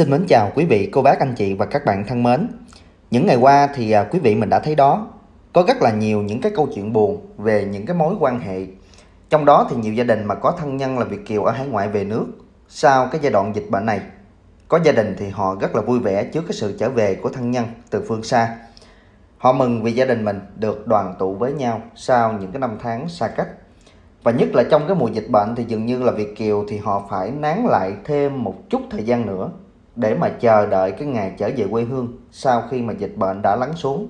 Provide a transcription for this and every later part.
Xin mến chào quý vị, cô bác, anh chị và các bạn thân mến. Những ngày qua thì quý vị mình đã thấy đó, có rất là nhiều những cái câu chuyện buồn về những cái mối quan hệ. Trong đó thì nhiều gia đình mà có thân nhân là Việt kiều ở hải ngoại về nước sau cái giai đoạn dịch bệnh này. Có gia đình thì họ rất là vui vẻ trước cái sự trở về của thân nhân từ phương xa. Họ mừng vì gia đình mình được đoàn tụ với nhau sau những cái năm tháng xa cách. Và nhất là trong cái mùa dịch bệnh thì dường như là Việt kiều thì họ phải nán lại thêm một chút thời gian nữa để mà chờ đợi cái ngày trở về quê hương sau khi mà dịch bệnh đã lắng xuống.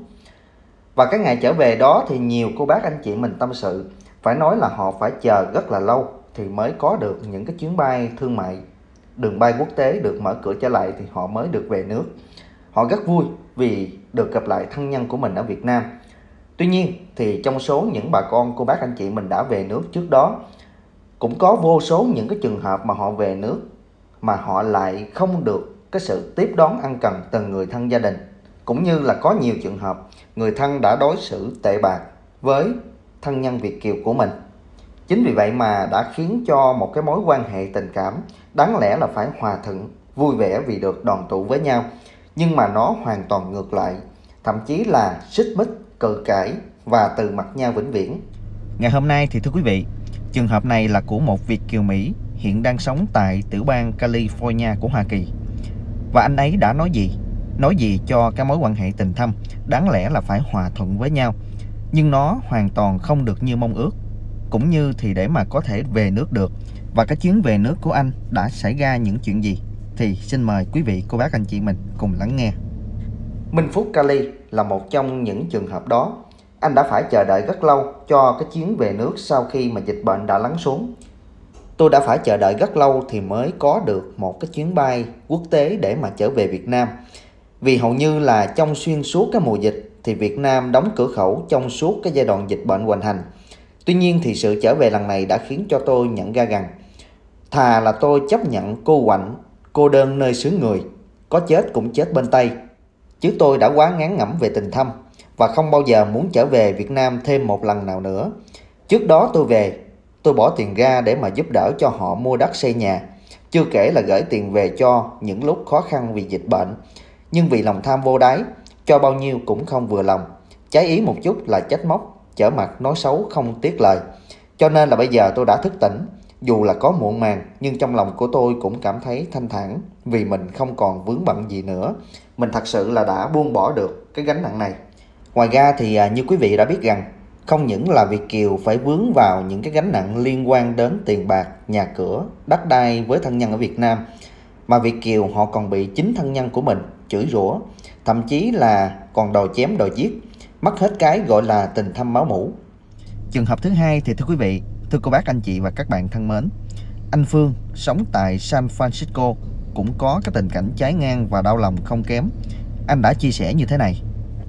Và cái ngày trở về đó thì nhiều cô bác anh chị mình tâm sự, phải nói là họ phải chờ rất là lâu thì mới có được những cái chuyến bay thương mại, đường bay quốc tế được mở cửa trở lại thì họ mới được về nước. Họ rất vui vì được gặp lại thân nhân của mình ở Việt Nam. Tuy nhiên thì trong số những bà con cô bác anh chị mình đã về nước trước đó, cũng có vô số những cái trường hợp mà họ về nước mà họ lại không được cái sự tiếp đón ân cần từ người thân gia đình, cũng như là có nhiều trường hợp người thân đã đối xử tệ bạc với thân nhân Việt kiều của mình. Chính vì vậy mà đã khiến cho một cái mối quan hệ tình cảm đáng lẽ là phải hòa thuận, vui vẻ vì được đoàn tụ với nhau, nhưng mà nó hoàn toàn ngược lại, thậm chí là xích mích, cự cãi và từ mặt nhau vĩnh viễn. Ngày hôm nay thì thưa quý vị, trường hợp này là của một Việt kiều Mỹ hiện đang sống tại tiểu bang California của Hoa Kỳ. Và anh ấy đã nói gì cho cái mối quan hệ tình thâm đáng lẽ là phải hòa thuận với nhau, nhưng nó hoàn toàn không được như mong ước, cũng như thì để mà có thể về nước được. Và cái chuyến về nước của anh đã xảy ra những chuyện gì thì xin mời quý vị, cô bác, anh chị mình cùng lắng nghe. Minh Phúc Cali là một trong những trường hợp đó. Anh đã phải chờ đợi rất lâu cho cái chuyến về nước sau khi mà dịch bệnh đã lắng xuống. Tôi đã phải chờ đợi rất lâu thì mới có được một cái chuyến bay quốc tế để mà trở về Việt Nam. Vì hầu như là trong xuyên suốt cái mùa dịch thì Việt Nam đóng cửa khẩu trong suốt cái giai đoạn dịch bệnh hoành hành. Tuy nhiên thì sự trở về lần này đã khiến cho tôi nhận ra rằng thà là tôi chấp nhận cô quạnh, cô đơn nơi xứ người, có chết cũng chết bên Tây, chứ tôi đã quá ngán ngẩm về tình thâm và không bao giờ muốn trở về Việt Nam thêm một lần nào nữa. Trước đó tôi về, tôi bỏ tiền ra để mà giúp đỡ cho họ mua đất xây nhà, chưa kể là gửi tiền về cho những lúc khó khăn vì dịch bệnh. Nhưng vì lòng tham vô đáy, cho bao nhiêu cũng không vừa lòng, trái ý một chút là trách móc, trở mặt nói xấu không tiếc lời. Cho nên là bây giờ tôi đã thức tỉnh, dù là có muộn màng nhưng trong lòng của tôi cũng cảm thấy thanh thản vì mình không còn vướng bận gì nữa. Mình thật sự là đã buông bỏ được cái gánh nặng này. Ngoài ra thì như quý vị đã biết rằng, không những là Việt kiều phải vướng vào những cái gánh nặng liên quan đến tiền bạc, nhà cửa, đất đai với thân nhân ở Việt Nam, mà Việt kiều họ còn bị chính thân nhân của mình chửi rủa, thậm chí là còn đòi chém đòi giết, mất hết cái gọi là tình thâm máu mủ. Trường hợp thứ hai thì thưa quý vị, thưa cô bác, anh chị và các bạn thân mến, anh Phương sống tại San Francisco cũng có cái tình cảnh trái ngang và đau lòng không kém. Anh đã chia sẻ như thế này: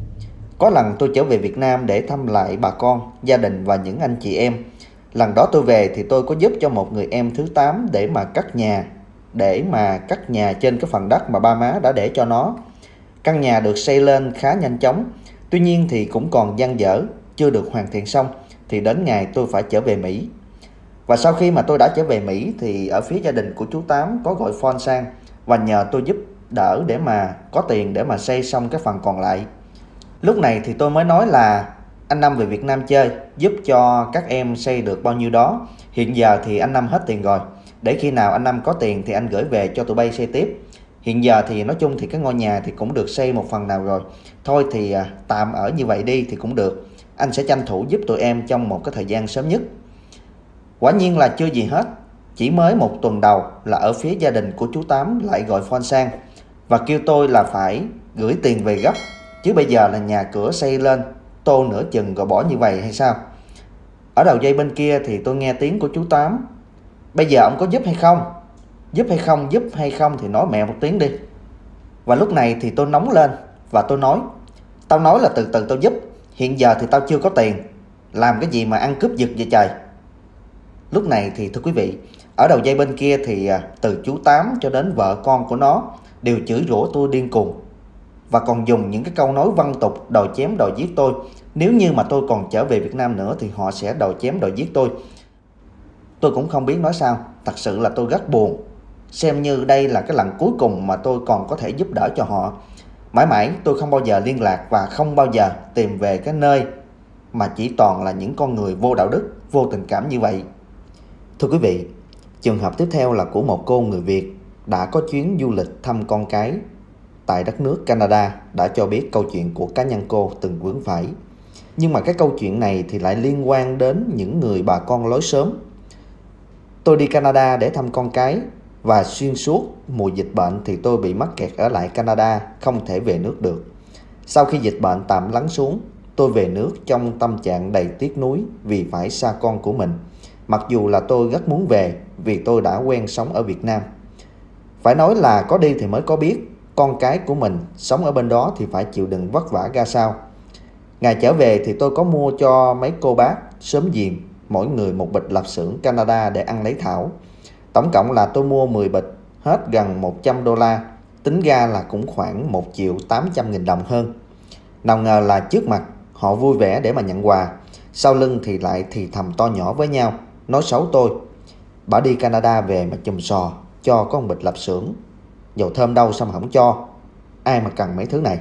có lần tôi trở về Việt Nam để thăm lại bà con, gia đình và những anh chị em. Lần đó tôi về thì tôi có giúp cho một người em thứ 8 để mà cắt nhà trên cái phần đất mà ba má đã để cho nó. Căn nhà được xây lên khá nhanh chóng, tuy nhiên thì cũng còn dang dở, chưa được hoàn thiện xong thì đến ngày tôi phải trở về Mỹ. Và sau khi mà tôi đã trở về Mỹ thì ở phía gia đình của chú Tám có gọi phone sang và nhờ tôi giúp đỡ để mà có tiền để mà xây xong cái phần còn lại. Lúc này thì tôi mới nói là anh Năm về Việt Nam chơi, giúp cho các em xây được bao nhiêu đó. Hiện giờ thì anh Năm hết tiền rồi, để khi nào anh Năm có tiền thì anh gửi về cho tụi bay xây tiếp. Hiện giờ thì nói chung thì cái ngôi nhà thì cũng được xây một phần nào rồi. Thôi thì tạm ở như vậy đi thì cũng được. Anh sẽ tranh thủ giúp tụi em trong một cái thời gian sớm nhất. Quả nhiên là chưa gì hết, chỉ mới một tuần đầu là ở phía gia đình của chú Tám lại gọi phone sang và kêu tôi là phải gửi tiền về gấp, chứ bây giờ là nhà cửa xây lên tô nửa chừng rồi bỏ như vậy hay sao. Ở đầu dây bên kia thì tôi nghe tiếng của chú Tám: bây giờ ông có giúp hay không? Giúp hay không thì nói mẹ một tiếng đi. Và lúc này thì tôi nóng lên và tôi nói: tao nói là từ từ tao giúp, hiện giờ thì tao chưa có tiền, làm cái gì mà ăn cướp giật vậy trời. Lúc này thì thưa quý vị, ở đầu dây bên kia thì từ chú Tám cho đến vợ con của nó đều chửi rủa tôi điên cuồng, và còn dùng những cái câu nói văng tục đòi chém đòi giết tôi. Nếu như mà tôi còn trở về Việt Nam nữa thì họ sẽ đòi chém đòi giết tôi. Tôi cũng không biết nói sao, thật sự là tôi rất buồn. xem như đây là cái lần cuối cùng mà tôi còn có thể giúp đỡ cho họ. Mãi mãi tôi không bao giờ liên lạc và không bao giờ tìm về cái nơi mà chỉ toàn là những con người vô đạo đức, vô tình cảm như vậy. Thưa quý vị, trường hợp tiếp theo là của một cô người Việt đã có chuyến du lịch thăm con cái tại đất nước Canada, đã cho biết câu chuyện của cá nhân cô từng vướng phải. Nhưng mà cái câu chuyện này thì lại liên quan đến những người bà con lối xóm. Tôi đi Canada để thăm con cái và xuyên suốt mùa dịch bệnh thì tôi bị mắc kẹt ở lại Canada, không thể về nước được. Sau khi dịch bệnh tạm lắng xuống, tôi về nước trong tâm trạng đầy tiếc nuối vì phải xa con của mình. Mặc dù là tôi rất muốn về vì tôi đã quen sống ở Việt Nam. Phải nói là có đi thì mới có biết con cái của mình sống ở bên đó thì phải chịu đựng vất vả ra sao. Ngày trở về thì tôi có mua cho mấy cô bác xóm giềng mỗi người một bịch lạp xưởng Canada để ăn lấy thảo. Tổng cộng là tôi mua 10 bịch hết gần 100 đô la, tính ra là cũng khoảng 1.800.000 đồng hơn. Nào ngờ là trước mặt họ vui vẻ để mà nhận quà, sau lưng thì lại thì thầm to nhỏ với nhau, nói xấu tôi. Bà đi Canada về mà chùm sò, cho có một bịch lạp xưởng, dầu thơm đâu sao mà không cho, ai mà cần mấy thứ này.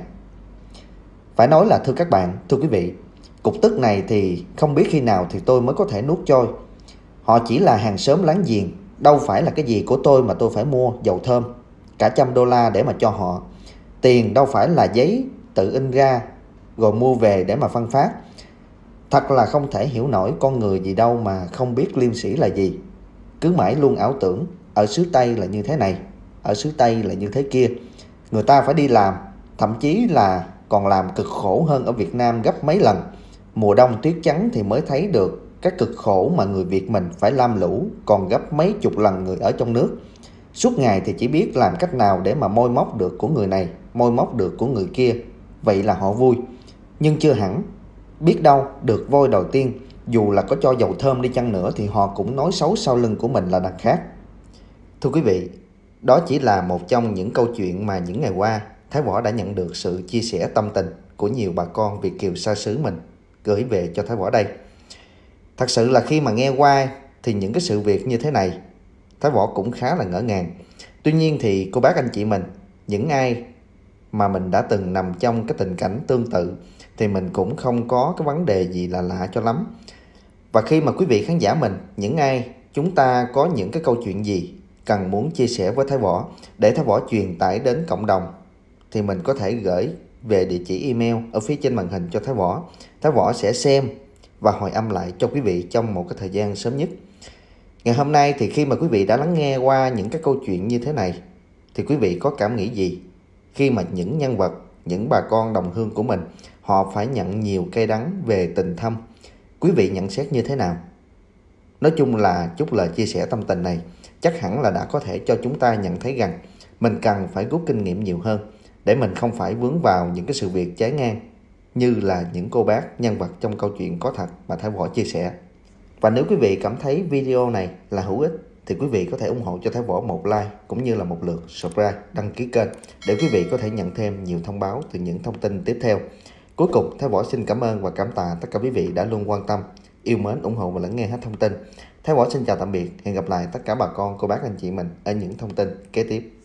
Phải nói là thưa các bạn, thưa quý vị, cục tức này thì không biết khi nào thì tôi mới có thể nuốt trôi. Họ chỉ là hàng xóm láng giềng, đâu phải là cái gì của tôi mà tôi phải mua dầu thơm cả trăm đô la để mà cho họ. Tiền đâu phải là giấy tự in ra rồi mua về để mà phân phát. Thật là không thể hiểu nổi con người gì đâu mà không biết liêm sĩ là gì. Cứ mãi luôn ảo tưởng ở xứ Tây là như thế này, ở xứ Tây là như thế kia. Người ta phải đi làm, thậm chí là còn làm cực khổ hơn ở Việt Nam gấp mấy lần. Mùa đông tuyết trắng thì mới thấy được cái cực khổ mà người Việt mình phải lam lũ còn gấp mấy chục lần người ở trong nước. Suốt ngày thì chỉ biết làm cách nào để mà môi móc được của người này, môi móc được của người kia. Vậy là họ vui. Nhưng chưa hẳn. Biết đâu được voi đầu tiên, dù là có cho dầu thơm đi chăng nữa thì họ cũng nói xấu sau lưng của mình là đằng khác. Thưa quý vị, đó chỉ là một trong những câu chuyện mà những ngày qua Thái Võ đã nhận được sự chia sẻ tâm tình của nhiều bà con Việt kiều xa xứ mình gửi về cho Thái Võ đây. Thật sự là khi mà nghe qua thì những cái sự việc như thế này, Thái Võ cũng khá là ngỡ ngàng. Tuy nhiên thì cô bác anh chị mình, những ai mà mình đã từng nằm trong cái tình cảnh tương tự thì mình cũng không có cái vấn đề gì là lạ cho lắm. Và khi mà quý vị khán giả mình, những ai chúng ta có những cái câu chuyện gì cần muốn chia sẻ với Thái Võ để Thái Võ truyền tải đến cộng đồng thì mình có thể gửi về địa chỉ email ở phía trên màn hình cho Thái Võ. Thái Võ sẽ xem và hồi âm lại cho quý vị trong một cái thời gian sớm nhất. Ngày hôm nay thì khi mà quý vị đã lắng nghe qua những cái câu chuyện như thế này thì quý vị có cảm nghĩ gì khi mà những nhân vật, những bà con đồng hương của mình họ phải nhận nhiều cay đắng về tình thâm? Quý vị nhận xét như thế nào? Nói chung là chút lời chia sẻ tâm tình này chắc hẳn là đã có thể cho chúng ta nhận thấy rằng mình cần phải rút kinh nghiệm nhiều hơn để mình không phải vướng vào những cái sự việc trái ngang như là những cô bác nhân vật trong câu chuyện có thật mà Thái Võ chia sẻ. Và nếu quý vị cảm thấy video này là hữu ích thì quý vị có thể ủng hộ cho Thái Võ một like cũng như là một lượt subscribe, đăng ký kênh để quý vị có thể nhận thêm nhiều thông báo từ những thông tin tiếp theo. Cuối cùng, Thái Võ xin cảm ơn và cảm tạ tất cả quý vị đã luôn quan tâm, yêu mến, ủng hộ và lắng nghe hết thông tin. Thái Võ xin chào tạm biệt, hẹn gặp lại tất cả bà con, cô bác, anh chị mình ở những thông tin kế tiếp.